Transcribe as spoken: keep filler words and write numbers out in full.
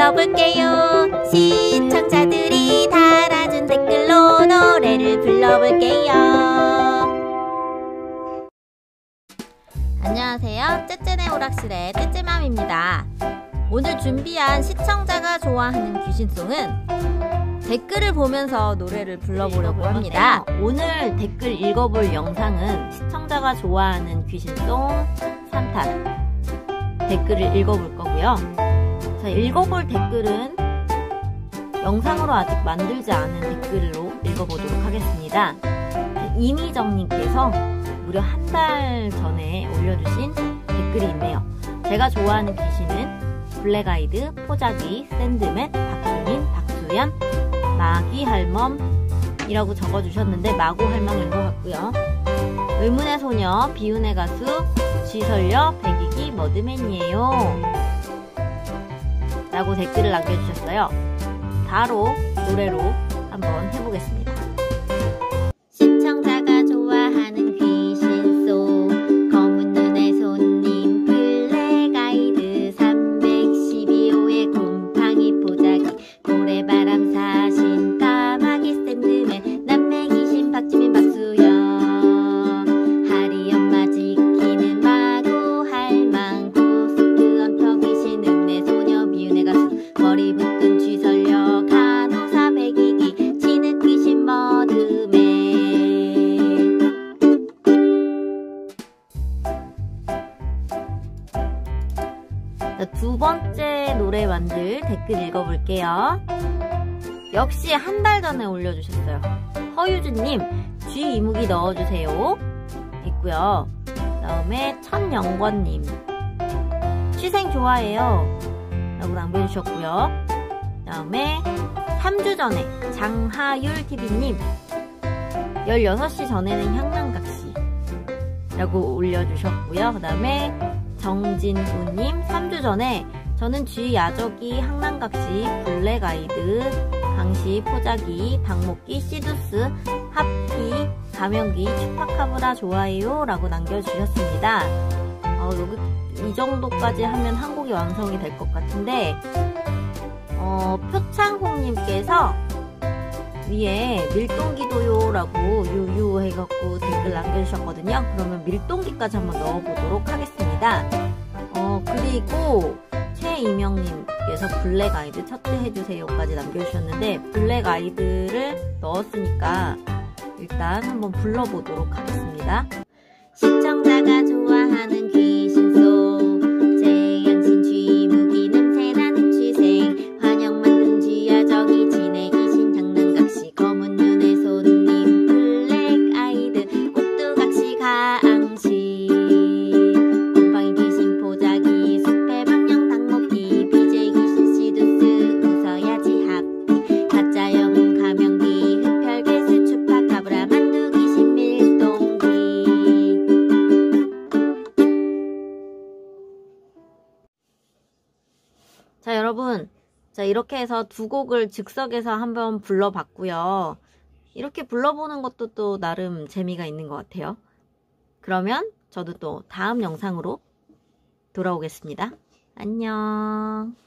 불러볼게요. 시청자들이 달아준 댓글로 노래를 불러볼게요. 안녕하세요. 째째네 오락실의 째째맘입니다. 오늘 준비한 시청자가 좋아하는 귀신송은 댓글을 보면서 노래를 불러보려고 합니다. 오늘 댓글 읽어볼 영상은 시청자가 좋아하는 귀신송 삼 탄 댓글을 읽어볼 거고요. 자, 읽어볼 댓글은 영상으로 아직 만들지 않은 댓글로 읽어보도록 하겠습니다. 이미정님께서 무려 한 달 전에 올려주신 댓글이 있네요. 제가 좋아하는 귀신은 블랙아이드, 포자기, 샌드맨, 박수민, 박수연, 마귀할멈이라고 적어주셨는데 마구할멈인 것 같고요. 의문의 소녀, 비운의 가수, 쥐설녀, 백이기, 머드맨이에요 라고 댓글을 남겨주셨어요. 바로 노래로 한번 해보겠습니다. 시청자가 좋아하는 귀신송 검은 눈의 손님 블랙아이드 삼백십이 호의 곰팡이 포자기 고래바람 사신 까마귀 샌드맨 남매 귀신 박지민 박수연 하리 엄마 지키는 마구 할망 고스트 언터 귀신 읍내 소녀 비운의 가수 머리 붙은 쥐설녀 간호사 백이기 진흙 귀신 머드맨. 두 번째 노래 만들 댓글 읽어볼게요. 역시 한 달 전에 올려주셨어요. 허유주님, 쥐 이무기 넣어주세요 있고요. 그 다음에 천영권님, 취생 좋아해요 라고 남겨주셨고요. 그 다음에 삼 주 전에 장하율티비님, 열여섯 시 전에는 향랑각시 라고 올려주셨고요. 그 다음에 정진우님, 삼 주 전에 저는 쥐 야저기, 항랑각시, 블랙아이드, 강시, 포자기, 당목기, 시두스, 하피, 가면기, 추파카브라 좋아해요 라고 남겨주셨습니다. 어, 여기 이 정도까지 하면 한 곡이 완성이 될 것 같은데 어, 표창홍님께서 위에 밀동기도요 라고 유유 해갖고 댓글 남겨주셨거든요. 그러면 밀동기까지 한번 넣어보도록 하겠습니다. 어, 그리고 최이명님께서 블랙아이드 첫째 해주세요까지 남겨주셨는데 블랙아이드를 넣었으니까 일단 한번 불러보도록 하겠습니다. 시청자가 좋아하는 귀신송 제양신 쥐 무기 냄새나는 쥐생 환영 만든 쥐야 저기 진해 귀신 장난각시 검은 눈의 손님 블랙아이드 꼭두각시 가앙시 곰팡이 귀신 포자기 숲의 방령 당목기 비제이 귀신 시두스 웃어야지 하피 가짜 영웅 가면기 흡혈 괴수 추파카브라 만두 귀신 밀동기. 자, 여러분, 자, 이렇게 해서 두 곡을 즉석에서 한번 불러봤고요. 이렇게 불러보는 것도 또 나름 재미가 있는 것 같아요. 그러면 저도 또 다음 영상으로 돌아오겠습니다. 안녕.